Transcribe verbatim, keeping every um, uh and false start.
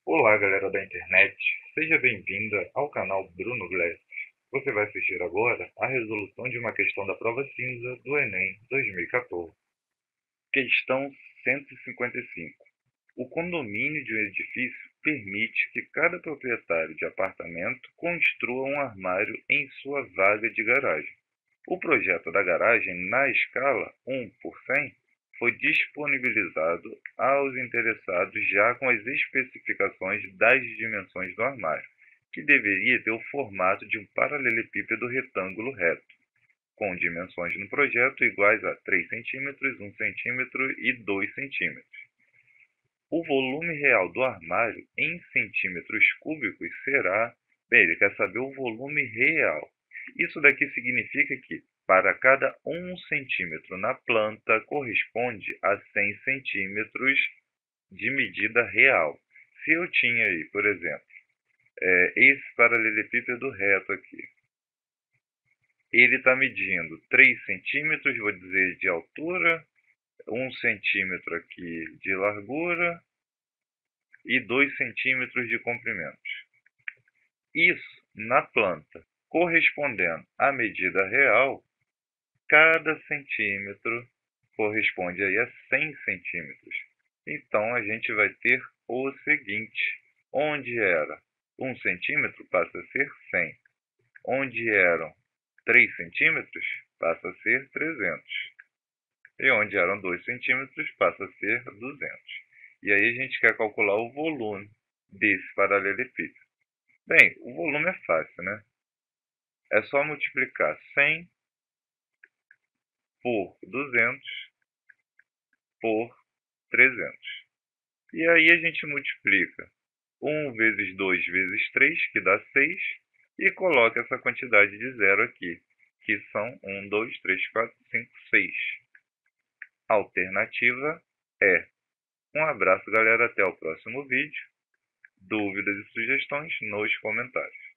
Olá, galera da internet. Seja bem-vinda ao canal Bruno Glass. Você vai assistir agora a resolução de uma questão da prova cinza do Enem dois mil e quatorze. Questão cento e cinquenta e cinco. O condomínio de um edifício permite que cada proprietário de apartamento construa um armário em sua vaga de garagem. O projeto da garagem na escala um por cem foi disponibilizado aos interessados já com as especificações das dimensões do armário, que deveria ter o formato de um paralelepípedo retângulo reto, com dimensões no projeto iguais a três centímetros, um centímetro e dois centímetros. O volume real do armário em centímetros cúbicos será... Bem, ele quer saber o volume real. Isso daqui significa que, para cada um centímetro na planta, corresponde a cem centímetros de medida real. Se eu tinha aí, por exemplo, é, esse paralelepípedo reto aqui, ele está medindo três centímetros, vou dizer, de altura, um centímetro aqui de largura e dois centímetros de comprimento. Isso na planta, correspondendo à medida real, cada centímetro corresponde aí a cem centímetros. Então, a gente vai ter o seguinte: onde era um centímetro, passa a ser cem. Onde eram três centímetros, passa a ser trezentos. E onde eram dois centímetros, passa a ser duzentos. E aí a gente quer calcular o volume desse paralelepípedo. Bem, o volume é fácil, né? É só multiplicar cem por duzentos por trezentos. E aí a gente multiplica um vezes dois vezes três, que dá seis, e coloca essa quantidade de zero aqui, que são um, dois, três, quatro, cinco, seis. Alternativa é. Um abraço, galera. Até o próximo vídeo. Dúvidas e sugestões nos comentários.